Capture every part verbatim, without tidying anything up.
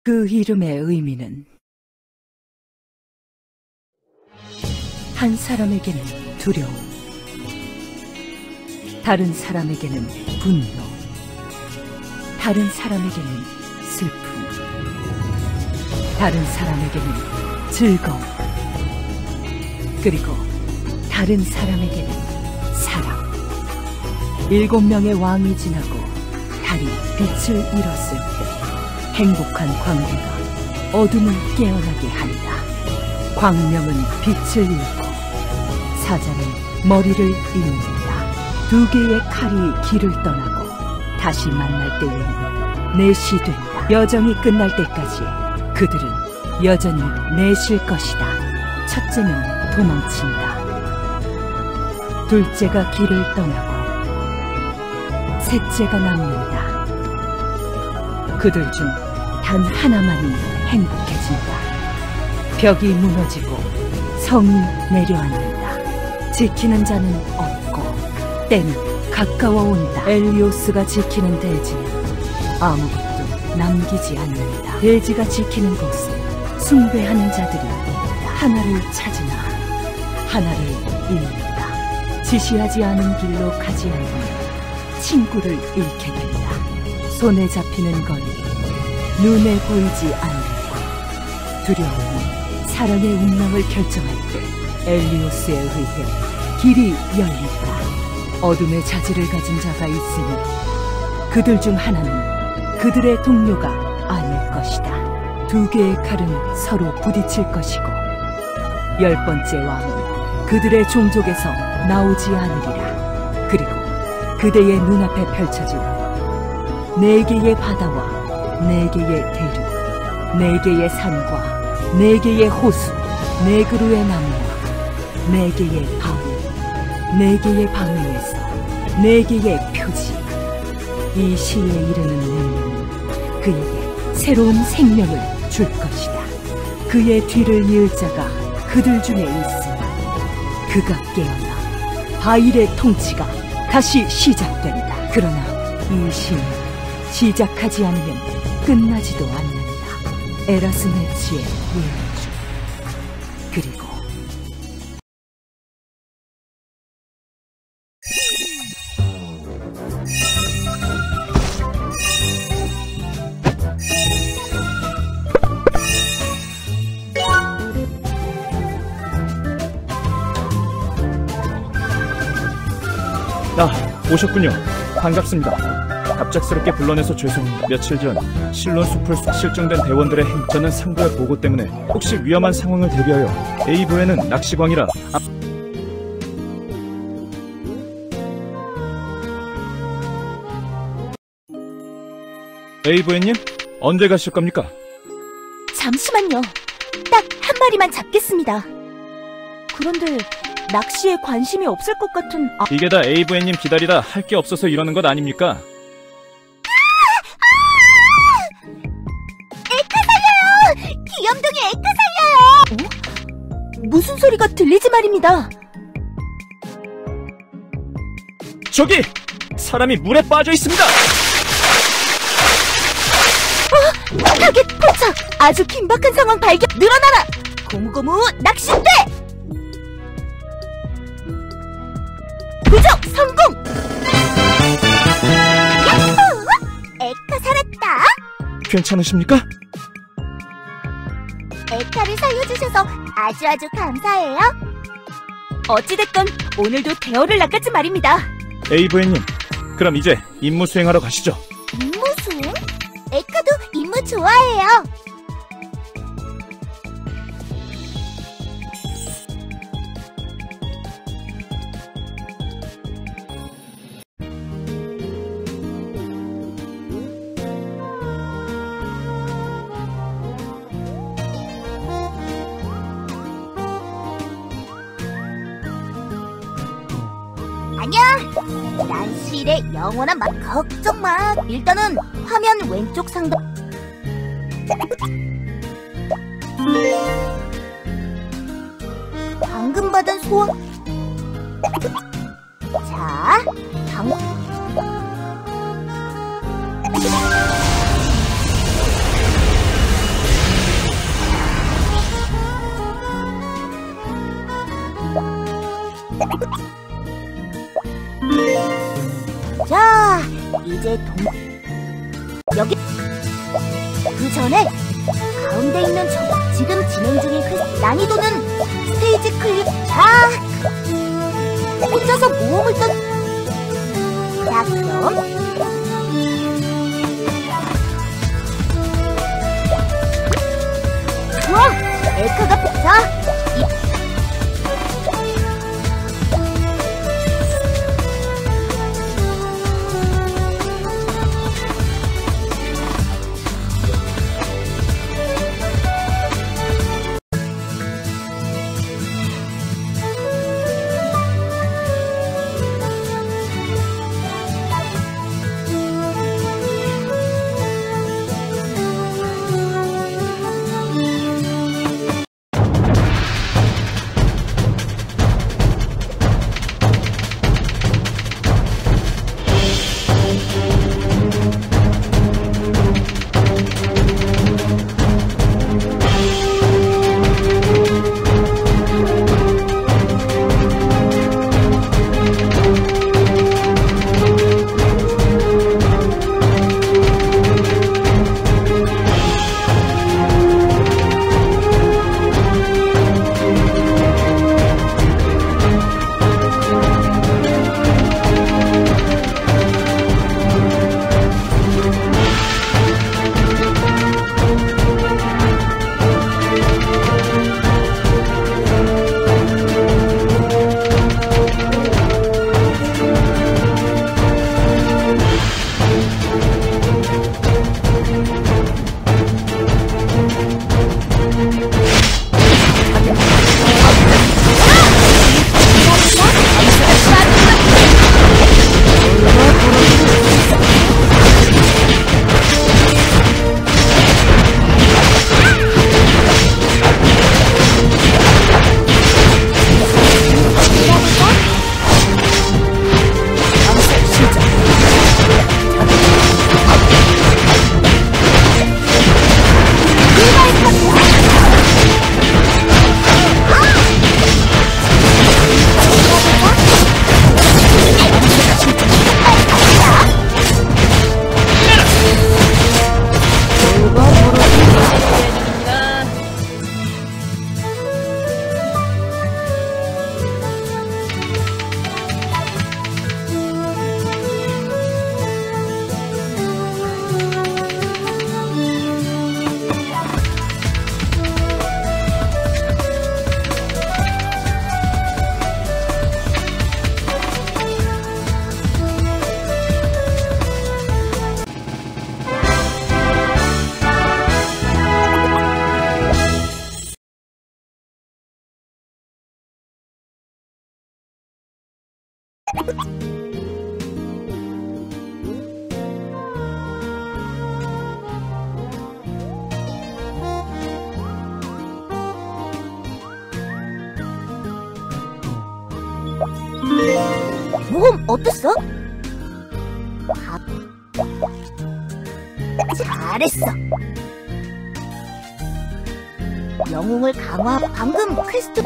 그 이름의 의미는 한 사람에게는 두려움, 다른 사람에게는 분노, 다른 사람에게는 슬픔, 다른 사람에게는 즐거움, 그리고 다른 사람에게는 사랑. 일곱 명의 왕이 지나고 달이 빛을 잃었을 때 행복한 광대가 어둠을 깨어나게 한다. 광명은 빛을 잃고 사자는 머리를 잃는다. 두 개의 칼이 길을 떠나고 다시 만날 때에는 넷이 된다. 여정이 끝날 때까지 그들은 여전히 넷일 것이다. 첫째는 도망친다. 둘째가 길을 떠나고 셋째가 남는다. 그들 중 단 하나만이 행복해진다. 벽이 무너지고 성이 내려앉는다. 지키는 자는 없고 때는 가까워 온다. 엘리오스가 지키는 대지는 아무것도 남기지 않는다. 대지가 지키는 곳은 숭배하는 자들이 있다. 하나를 찾으나 하나를 잃는다. 지시하지 않은 길로 가지 않으면 친구를 잃게 된다. 손에 잡히는 거리, 눈에 보이지 않고 두려움이 사랑의 운명을 결정할 때 엘리오스에 의해 길이 열린다. 어둠의 자질을 가진 자가 있으니 그들 중 하나는 그들의 동료가 아닐 것이다. 두 개의 칼은 서로 부딪힐 것이고 열 번째 왕은 그들의 종족에서 나오지 않으리라. 그리고 그대의 눈앞에 펼쳐진 네 개의 바다와 네 개의 대륙, 네 개의 산과 네 개의 호수, 네 그루의 나무와 네 개의 바위, 네 개의 방위에서 네 개의 표지. 이 시에 이르는 능력은 그에게 새로운 생명을 줄 것이다. 그의 뒤를 이을 자가 그들 중에 있으니 그가 깨어나 바일의 통치가 다시 시작된다. 그러나 이 시는 시작하지 않으면 끝나지도 않는다. 에라스네치의 예언주. 그리고 아, 오셨군요. 반갑습니다. 갑작스럽게 불러내서 죄송합니다. 며칠 전 실론 숲을 실종된 대원들의 행... 저는 상부의 보고 때문에 혹시 위험한 상황을 대비하여 에이브에는 낚시광이라 아... 에이브에님? 언제 가실 겁니까? 잠시만요. 딱 한 마리만 잡겠습니다. 그런데 낚시에 관심이 없을 것 같은... 아... 이게 다 에이브에님 기다리다 할 게 없어서 이러는 것 아닙니까? 귀염둥이 에카 살려요! 어? 무슨 소리가 들리지 말입니다. 저기! 사람이 물에 빠져 있습니다! 어? 타겟 포착! 아주 긴박한 상황 발견! 늘어나라! 고무고무 낚싯대! 부적 성공! 야호! 에카 살았다! 괜찮으십니까? 에카를 살려주셔서 아주 아주 감사해요. 어찌됐건 오늘도 대어를 낚았지 말입니다. 에이브에님, 그럼 이제 임무 수행하러 가시죠. 임무 수행? 에카도 임무 좋아해요. 아니야! 난 실의 영원한 맛 걱정 마! 일단은 화면 왼쪽 상단 방금 받은 소원 자, 방 내 동... 여기... 그 전에 가운데 있는 저... 지금 진행 중인 퀘스트 난이도는 스테이지 클리어... 자... 혼자서 모험을 떤... 자, 그럼... 우와! 에크가 자! 모험 어땠어? 밥. 잘했어. 영웅을 강화. 방금 퀘스트.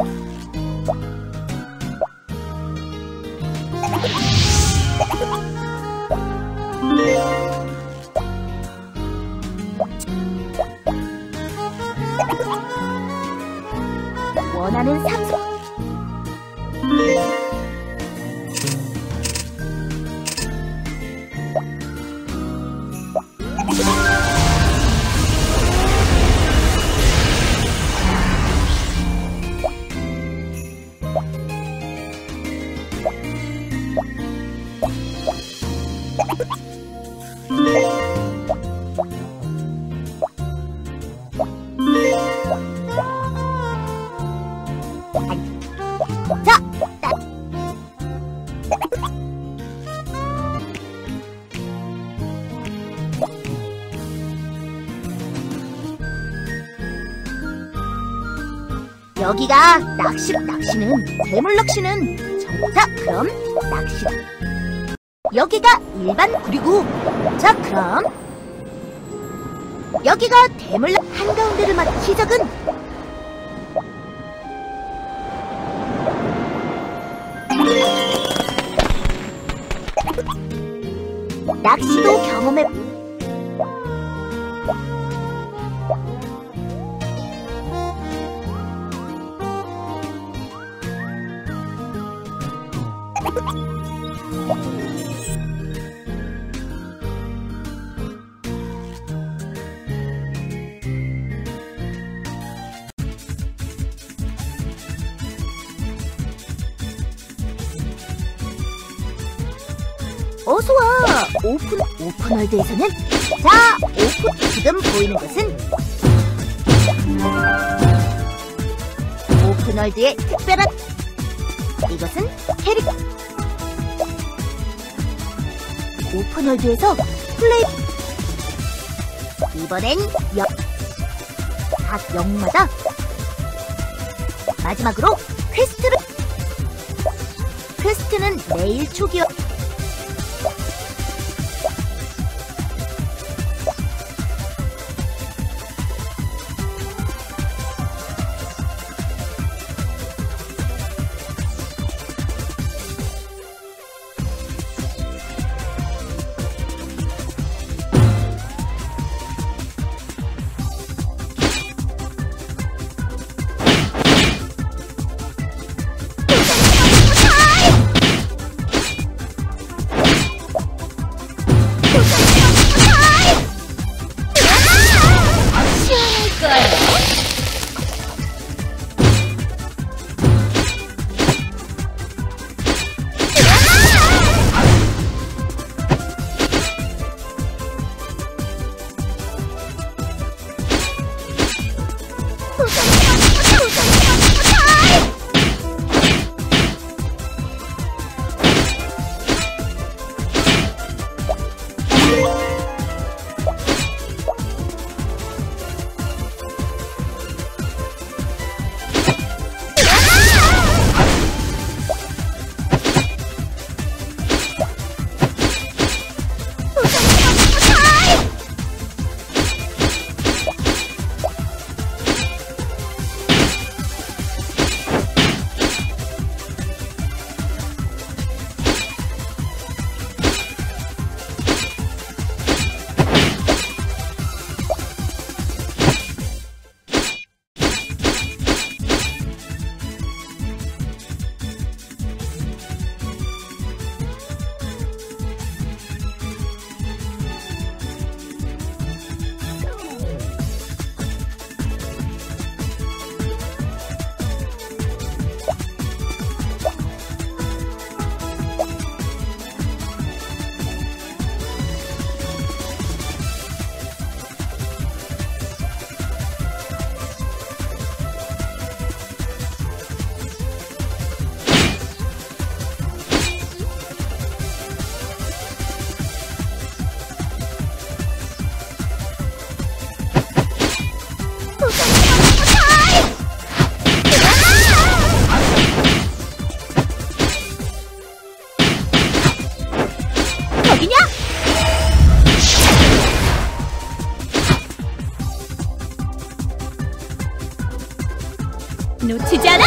원하는 삼성. 자, 나. 여기가 낚시, 낚시는, 대물 낚시는 정... 자, 그럼 낚시. 여기가 일반 구리고. 자, 그럼 여기가 대물 낚... 한가운데를 맞... 시작은 낚시도 경험해. 어서와! 오픈, 오픈월드에서는 자, 오픈, 지금 보이는 것은 오픈월드의 특별한 이것은 캐릭 오픈월드에서 플레이 이번엔 역, 각 역마다 마지막으로 퀘스트를 퀘스트는 매일 초기화 놓치지 않아!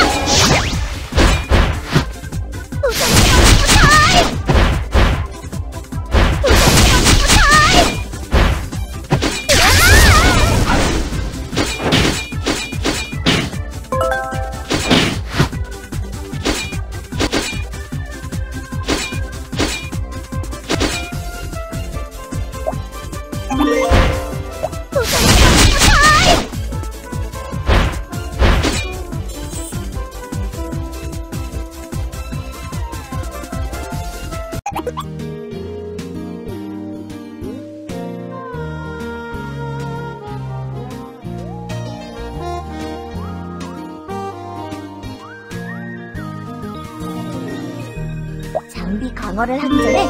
장비 강화를 하기 전에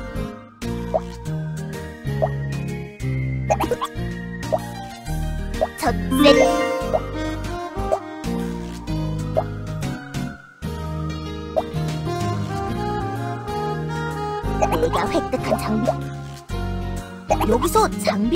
첫 세트 내가 획득한 장비 여기서 장비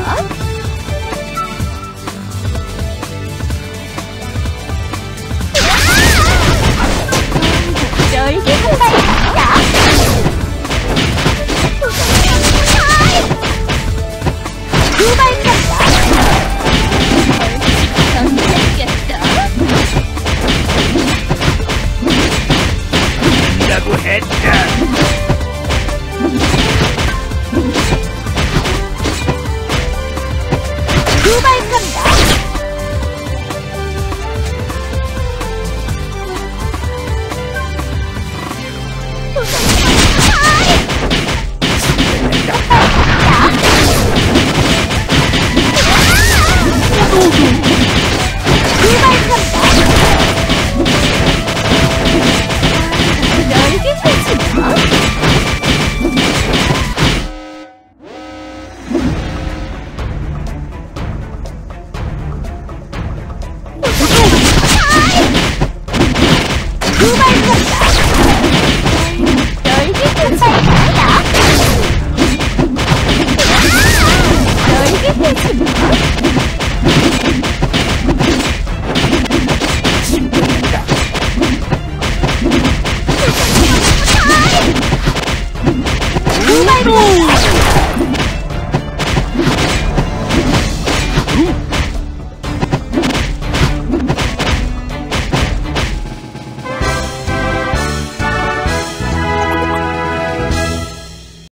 자,